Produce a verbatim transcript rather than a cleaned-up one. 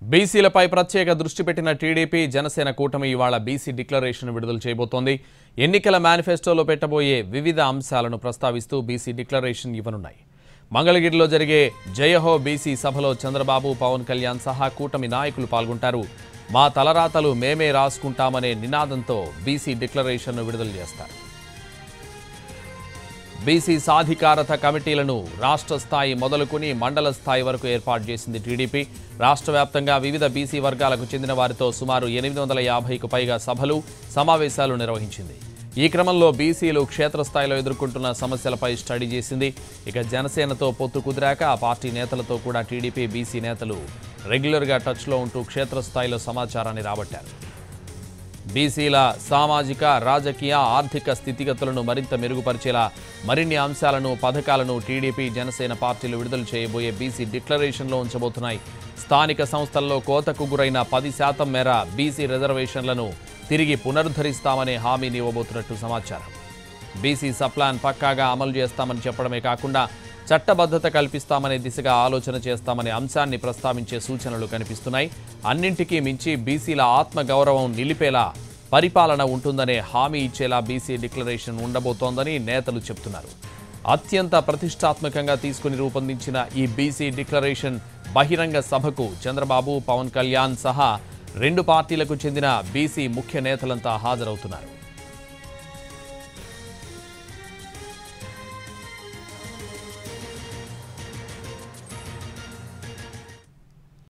బీసీలపై ప్రత్యేక దృష్టి పెట్టిన టీడీపీ జనసేన కూటమి ఇవాళ బీసీ డిక్లరేషన్ విడుదల చేయబోతోంది. ఎన్నికల మేనిఫెస్టోలో పెట్టబోయే వివిధ అంశాలను ప్రస్తావిస్తూ బీసీ డిక్లరేషన్ ఇవ్వనున్నాయి. మంగళగిరిలో జరిగే జయహో బీసీ సభలో చంద్రబాబు, పవన్ కళ్యాణ్ సహా కూటమి నాయకులు పాల్గొంటారు. మా తలరాతలు మేమే రాసుకుంటామనే నినాదంతో బీసీ డిక్లరేషన్ను విడుదల చేస్తారు. బీసీ సాధికారత కమిటీలను రాష్ట్ర స్థాయి మొదలుకొని మండల స్థాయి వరకు ఏర్పాటు చేసింది టీడీపీ. రాష్ట్ర వ్యాప్తంగా వివిధ బీసీ వర్గాలకు చెందిన వారితో సుమారు ఎనిమిది వందల యాభైకు పైగా సభలు, సమావేశాలు నిర్వహించింది. ఈ క్రమంలో బీసీలు క్షేత్రస్థాయిలో ఎదుర్కొంటున్న సమస్యలపై స్టడీ చేసింది. ఇక జనసేనతో పొత్తు కుదిరాక ఆ పార్టీ నేతలతో కూడా టీడీపీ బీసీ నేతలు రెగ్యులర్గా టచ్లో ఉంటూ క్షేత్రస్థాయిలో సమాచారాన్ని రాబట్టారు. బీసీల సామాజిక, రాజకీయ, ఆర్థిక స్థితిగతులను మరింత మెరుగుపరిచేలా మరిన్ని అంశాలను, పథకాలను టీడీపీ, జనసేన పార్టీలు విడుదల చేయబోయే బీసీ డిక్లరేషన్లో ఉంచబోతున్నాయి. స్థానిక సంస్థల్లో కోతకు గురైన పది శాతం మేర బీసీ రిజర్వేషన్లను తిరిగి పునరుద్ధరిస్తామనే హామీని ఇవ్వబోతున్నట్టు సమాచారం. బీసీ సప్లాన్ పక్కాగా అమలు చేస్తామని చెప్పడమే కాకుండా చట్టబద్ధత కల్పిస్తామనే దిశగా ఆలోచన చేస్తామనే అంశాన్ని ప్రస్తావించే సూచనలు కనిపిస్తున్నాయి. అన్నింటికీ మించి బీసీల ఆత్మగౌరవం నిలిపేలా పరిపాలన ఉంటుందనే హామీ ఇచ్చేలా బీసీ డిక్లరేషన్ ఉండబోతోందని నేతలు చెబుతున్నారు. అత్యంత ప్రతిష్టాత్మకంగా తీసుకుని రూపొందించిన ఈ బీసీ డిక్లరేషన్ బహిరంగ సభకు చంద్రబాబు, పవన్ కళ్యాణ్ సహా రెండు పార్టీలకు చెందిన బీసీ ముఖ్య నేతలంతా హాజరవుతున్నారు.